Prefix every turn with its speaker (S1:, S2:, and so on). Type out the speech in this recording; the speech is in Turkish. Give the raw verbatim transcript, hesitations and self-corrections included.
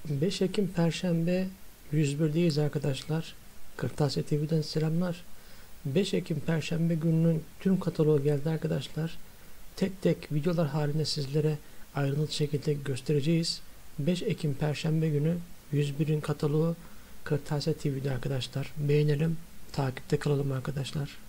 S1: beş Ekim Perşembe yüz bir'deyiz arkadaşlar. Kırtasiye T V'den selamlar. beş Ekim Perşembe gününün tüm kataloğu geldi arkadaşlar. Tek tek videolar halinde sizlere ayrıntılı şekilde göstereceğiz. beş Ekim Perşembe günü yüz bir'in kataloğu Kırtasiye T V'de arkadaşlar. Beğenelim, takipte kalalım arkadaşlar.